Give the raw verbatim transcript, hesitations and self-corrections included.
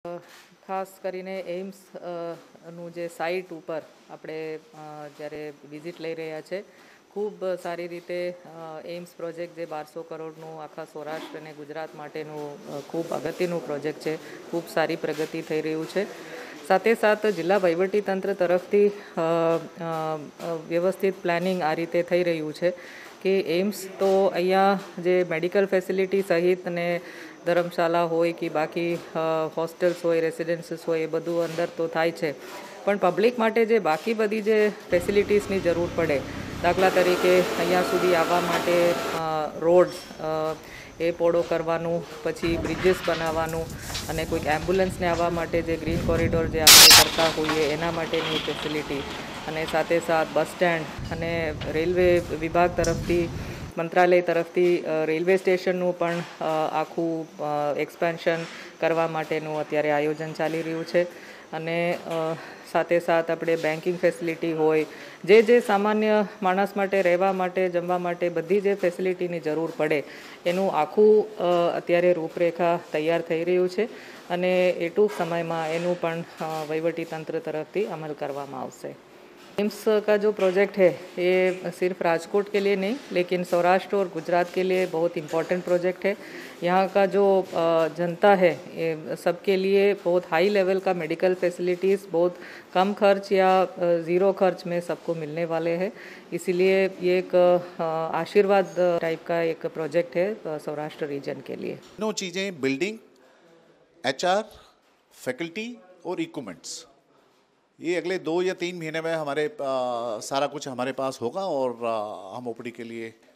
ખાસ કરીને એમ્સ નું જે સાઇટ ઉપર આપણે જ્યારે વિઝિટ લઈ રહ્યા છે, ખૂબ સારી રીતે એમ્સ પ્રોજેક્ટ જે બારસો કરોડનું આખા સૌરાષ્ટ્ર અને ગુજરાત માટેનું ખૂબ અગત્યનું પ્રોજેક્ટ છે, ખૂબ સારી પ્રગતિ થઈ રહ્યું છે. સાથે સાથ જિલ્લા વહીવટીતંત્ર તરફથી વ્યવસ્થિત પ્લાનિંગ આ રીતે થઈ રહ્યું છે કે એમ્સ તો અહીંયા જે મેડિકલ ફેસિલિટી સહિત અને ધર્મશાળા હોય કે બાકી હોસ્ટેલ્સ હોય, રેસિડેન્સીસ હોય, એ બધું અંદર તો થાય છે, પણ પબ્લિક માટે જે બાકી બધી જે ફેસિલિટીઝની જરૂર પડે, દાખલા તરીકે અહીંયા સુધી આવવા માટે રોડ એ પહોળો કરવાનું, પછી બ્રિજીસ બનાવવાનું, અને કોઈક એમ્બ્યુલન્સને આવવા માટે જે ગ્રીન કોરિડોર જે આપણે કરતા હોઈએ એના માટેની ફેસિલિટી, અને સાથે સાથ બસ સ્ટેન્ડ અને રેલવે વિભાગ તરફથી, મંત્રાલય તરફથી રેલવે સ્ટેશનનું પણ આખું એક્સપેન્શન કરવા માટેનું અત્યારે આયોજન ચાલી રહ્યું છે. અને સાથે સાથ આપણે બેન્કિંગ ફેસિલિટી હોય, જે જે સામાન્ય માણસ માટે રહેવા માટે, જમવા માટે બધી જે ફેસિલિટીની જરૂર પડે એનું આખું અત્યારે રૂપરેખા તૈયાર થઈ રહ્યું છે, અને એ ટૂંક સમયમાં એનું પણ વહીવટીતંત્ર તરફથી અમલ કરવામાં આવશે. एम्स का जो प्रोजेक्ट है ये सिर्फ राजकोट के लिए नहीं, लेकिन सौराष्ट्र और गुजरात के लिए बहुत इम्पोर्टेंट प्रोजेक्ट है. यहाँ का जो जनता है ये सबके लिए बहुत हाई लेवल का मेडिकल फैसिलिटीज़ बहुत कम खर्च या ज़ीरो खर्च में सबको मिलने वाले हैं. इसीलिए ये एक आशीर्वाद टाइप का एक प्रोजेक्ट है सौराष्ट्र रीजन के लिए. तीनों चीज़ें, बिल्डिंग, एचआर, फैकल्टी और इक्विपमेंट्स, ये अगले दो या तीन महीने में हमारे आ, सारा कुछ हमारे पास होगा और आ, हम ओपीडी के लिए